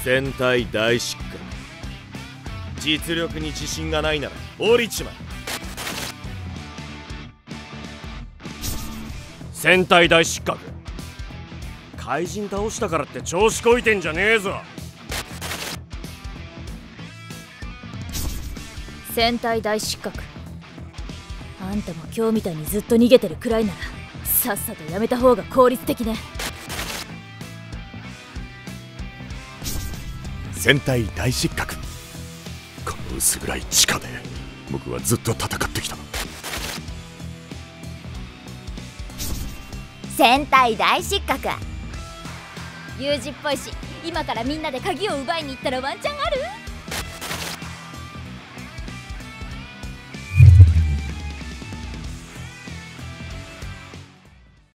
戦隊大失格。実力に自信がないなら降りちまえ。戦隊大失格。怪人倒したからって調子こいてんじゃねえぞ。 戦隊大失格。あんたも今日みたいにずっと逃げてるくらいならさっさとやめた方が効率的ね。 戦隊大失格。この薄暗い地下で僕はずっと戦ってきた。 戦隊大失格。有事っぽいし、今からみんなで鍵を奪いに行ったらワンチャンある？